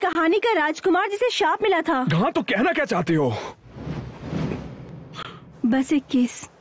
कहानी का राजकुमार जिसे शाप मिला था। हाँ तो कहना क्या चाहती हो? बस एक किस।